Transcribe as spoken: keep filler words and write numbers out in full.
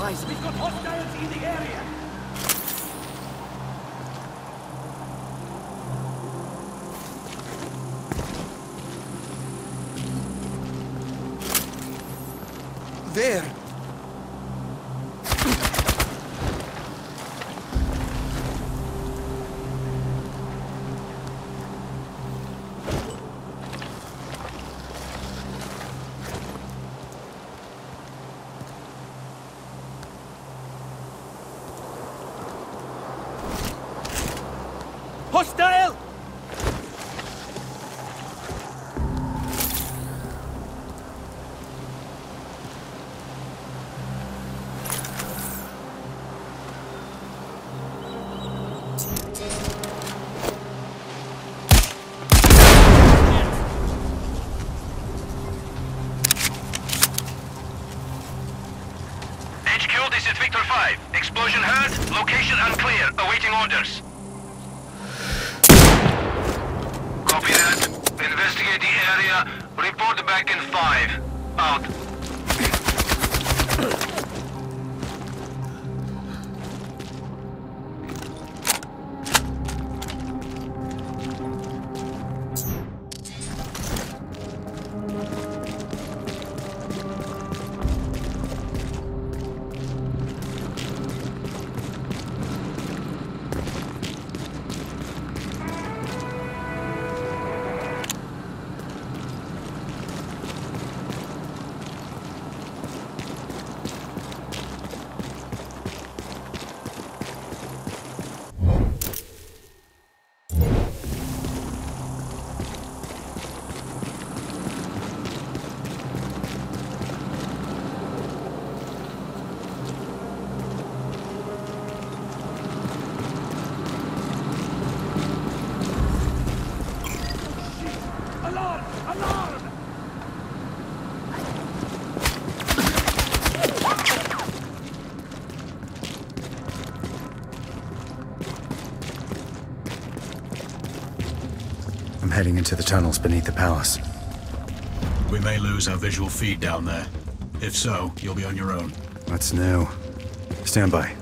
eyes. We've got hostiles in the area. There! Hostile! H Q, this is Victor five. Explosion heard, location unclear, awaiting orders. Copy that. Investigate the area. Report back in five. Out. Alarm! Alarm! I'm heading into the tunnels beneath the palace. We may lose our visual feed down there. If so, you'll be on your own. That's new. Stand by.